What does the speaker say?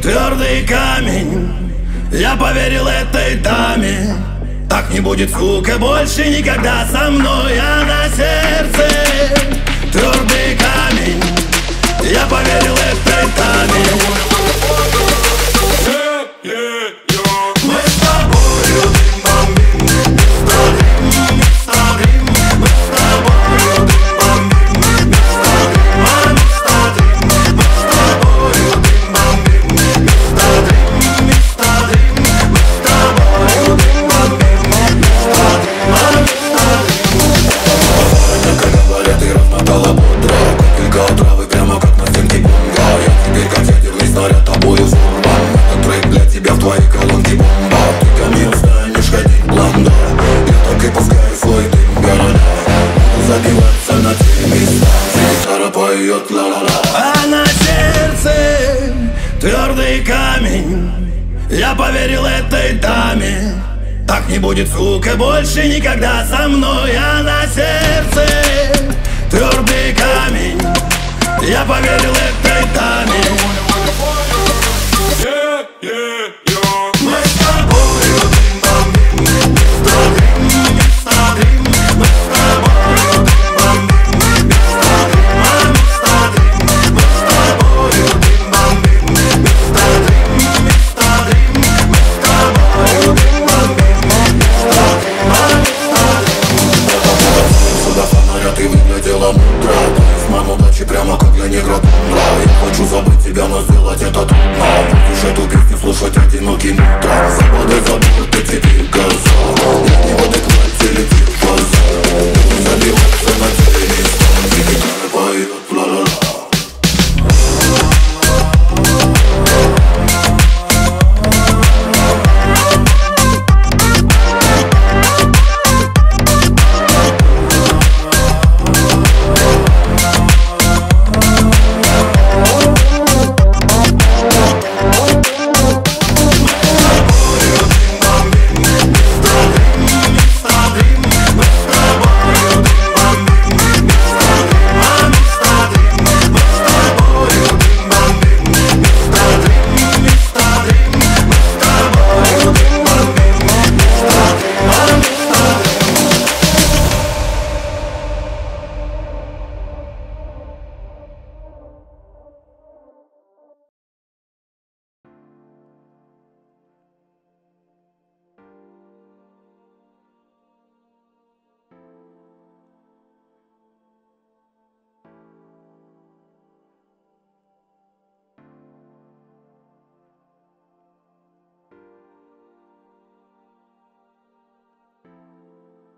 твердый камень. Я поверил этой даме. Так не будет, сука, больше никогда со мной. А на сердце твердый камень. Я поверил этой даме. Мы с тобою бим-бам-бим, мистер Дрим, мистер Дрим. Мы с тобою бим-бам-бим, мистер Дрим, а мистер Дрим. Мы с тобою бим-бам-бим, мистер Дрим, мистер Дрим. Мы с тобою бим-бам-бим, мистер Дрим, а мистер Дрим. Как говорят, ты размотала бодро, капелька отравы прямо как на стенке бомба. Я теперь как ядерный снаряд тобою взорван. Этот трек для тебя в твоей колонке бомба. Ты ко мне станешь ходить бланда. Я так и пускаю свой дым города. Буду забиваться на те места, где гитара поет ла-ла-ла. А на сердце твердый камень. Я поверил этой даме. Так не будет, сука, больше никогда со мной. А на сердце твердый камень. Я поверил этой даме. Мы с тобою бим-бам-бим, мистер Дрим, мистер Дрим. Мы с тобою бим-бам-бим, мистер Дрим, а мистер Дрим. Мы с тобою бим-бам-бим, мистер Дрим, мистер Дрим. Мы с тобою бим-бам-бим, мистер Дрим, а мистер Дрим. Сюда фонаря ты выглядела мудро. Талисман удачи прямо как для негра тундра. Я хочу забыть тебя, но сделать это трудно. Будешь эту песню слушать одиноким утром. Забодай забор, ты теперь газа. Я не в адеквате,